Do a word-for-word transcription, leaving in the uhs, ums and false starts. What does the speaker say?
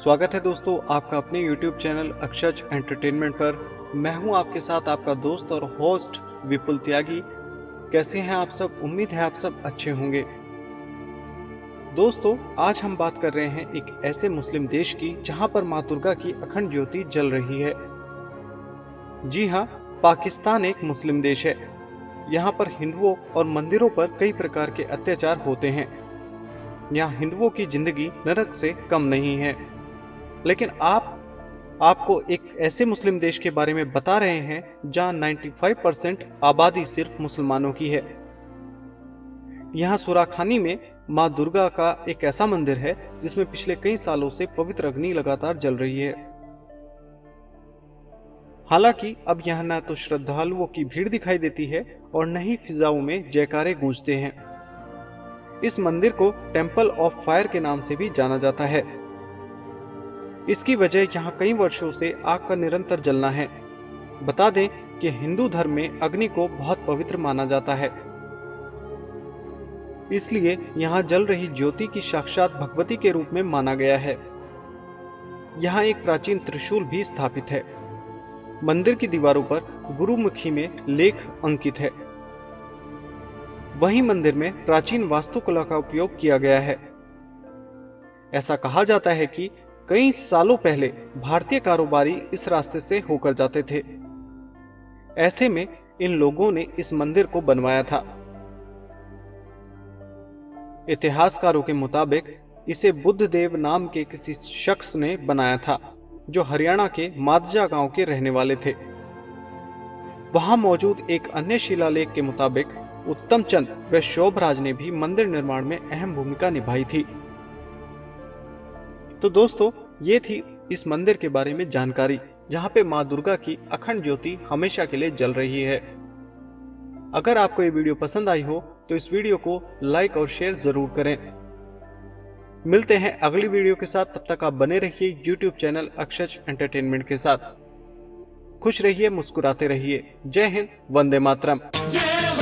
स्वागत है दोस्तों आपका अपने यूट्यूब चैनल अक्षज एंटरटेनमेंट पर। मैं हूं आपके साथ आपका दोस्त और होस्ट विपुल त्यागी। कैसे हैं आप सब? उम्मीद है आप सब अच्छे होंगे। दोस्तों आज हम बात कर रहे हैं एक ऐसे मुस्लिम देश की जहां पर मां दुर्गा की अखंड ज्योति जल रही है। जी हां, पाकिस्तान एक मुस्लिम देश है। यहाँ पर हिंदुओं और मंदिरों पर कई प्रकार के अत्याचार होते हैं। यहाँ हिंदुओं की जिंदगी नरक से कम नहीं है। लेकिन आप आपको एक ऐसे मुस्लिम देश के बारे में बता रहे हैं जहां पचानवे परसेंट आबादी सिर्फ मुसलमानों की है। यहाँ सुराखानी में मां दुर्गा का एक ऐसा मंदिर है जिसमें पिछले कई सालों से पवित्र अग्नि लगातार जल रही है। हालांकि अब यहाँ न तो श्रद्धालुओं की भीड़ दिखाई देती है और न ही फिजाओं में जयकारे गूंजते हैं। इस मंदिर को टेंपल ऑफ फायर के नाम से भी जाना जाता है। इसकी वजह यहाँ कई वर्षों से आग का निरंतर जलना है। बता दें कि हिंदू धर्म में अग्नि को बहुत पवित्र माना जाता है, इसलिए यहाँ जल रही ज्योति की साक्षात भगवती के रूप में माना गया है। यहाँ एक प्राचीन त्रिशूल भी स्थापित है। मंदिर की दीवारों पर गुरुमुखी में लेख अंकित है। वहीं मंदिर में प्राचीन वास्तुकला का उपयोग किया गया है। ऐसा कहा जाता है कि कई सालों पहले भारतीय कारोबारी इस रास्ते से होकर जाते थे। ऐसे में इन लोगों ने इस मंदिर को बनवाया था। इतिहासकारों के मुताबिक इसे बुद्ध देव नाम के किसी शख्स ने बनाया था जो हरियाणा के मादजा गांव के रहने वाले थे। वहां मौजूद एक अन्य शिलालेख के मुताबिक उत्तम चंद व शोभराज ने भी मंदिर निर्माण में अहम भूमिका निभाई थी। तो दोस्तों ये थी इस मंदिर के बारे में जानकारी, जहां पे मां दुर्गा की अखंड ज्योति हमेशा के लिए जल रही है। अगर आपको ये वीडियो पसंद आई हो तो इस वीडियो को लाइक और शेयर जरूर करें। मिलते हैं अगली वीडियो के साथ, तब तक आप बने रहिए यूट्यूब चैनल अक्षज एंटरटेनमेंट के साथ। खुश रहिए, मुस्कुराते रहिए। जय हिंद, वंदे मातरम।